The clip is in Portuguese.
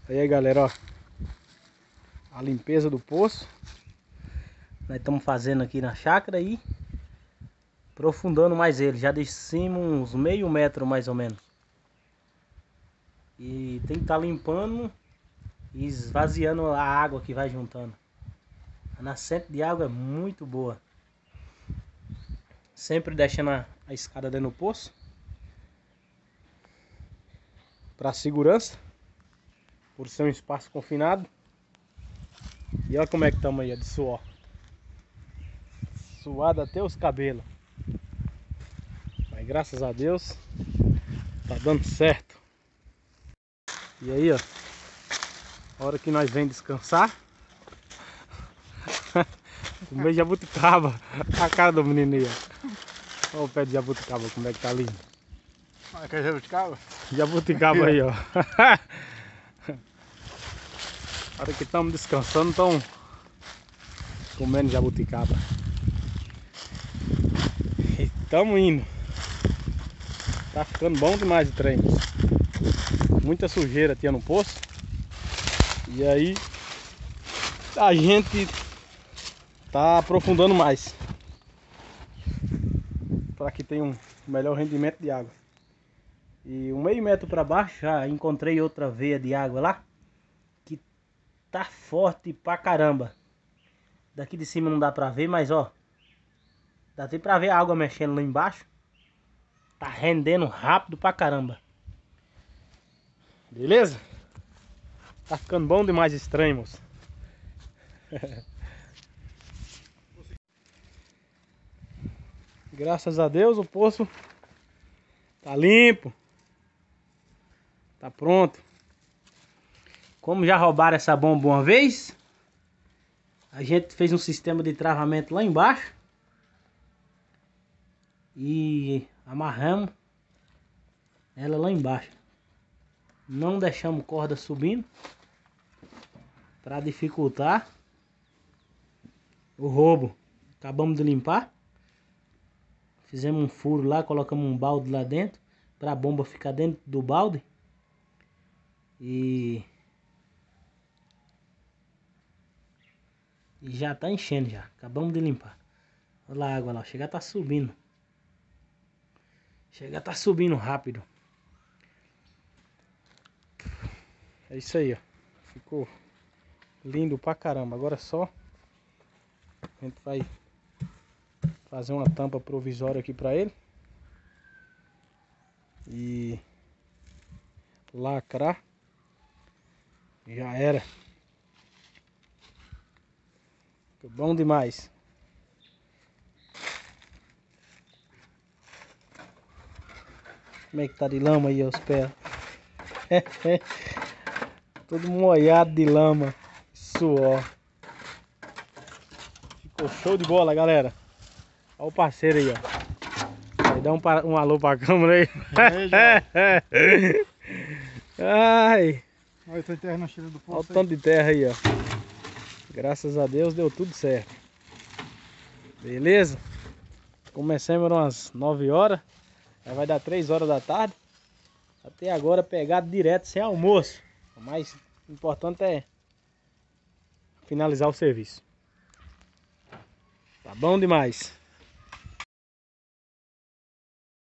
Aí galera, ó, a limpeza do poço nós estamos fazendo aqui na chácara e aprofundando mais ele. Já descemos uns meio metro mais ou menos. E tem que estar limpando e esvaziando a água que vai juntando. A nascente de água é muito boa. Sempre deixando a escada dentro do poço para segurança, por ser um espaço confinado. E olha como é que estamos aí, ó, de suor. Suado até os cabelos. Mas graças a Deus tá dando certo. E aí, ó, a hora que nós vem descansar, comer jabuticaba. A cara do menino aí, ó. Olha o pé de jabuticaba, como é que tá lindo. Quer jabuticaba? Jabuticaba aí, ó. A hora que estamos descansando, estão comendo jabuticaba. E estamos indo. Tá ficando bom demais o trem. Muita sujeira tinha no poço. E aí a gente tá aprofundando mais para que tenha um melhor rendimento de água. E um meio metro para baixo já encontrei outra veia de água lá que tá forte pra caramba. Daqui de cima não dá pra ver, mas ó, dá até pra ver a água mexendo lá embaixo. Tá rendendo rápido pra caramba. Beleza? Tá ficando bom demais esse trem, moço. Graças a Deus o poço tá limpo. Tá pronto. Como já roubaram essa bomba uma vez, a gente fez um sistema de travamento lá embaixo e amarramos ela lá embaixo. Não deixamos corda subindo para dificultar o roubo. Acabamos de limpar. Fizemos um furo lá, colocamos um balde lá dentro para a bomba ficar dentro do balde. E já tá enchendo já. Acabamos de limpar. Olha lá a água lá, chega tá subindo. Chega tá subindo rápido. É isso aí, ó. Ficou lindo pra caramba. Agora só a gente vai fazer uma tampa provisória aqui pra ele e lacrar. Já era. Ficou bom demais. Como é que tá de lama aí os pés? Todo molhado de lama, suor. Ficou show de bola, galera. Olha o parceiro aí, ó. Vai dar um alô pra câmera aí. Ai. Olha o tanto de terra na cheira do poço. Olha o tanto de terra aí, ó. Graças a Deus deu tudo certo. Beleza? Começamos umas 9 horas. Já vai dar 3 horas da tarde. Até agora pegado direto sem almoço. O mais importante é finalizar o serviço. Tá bom demais.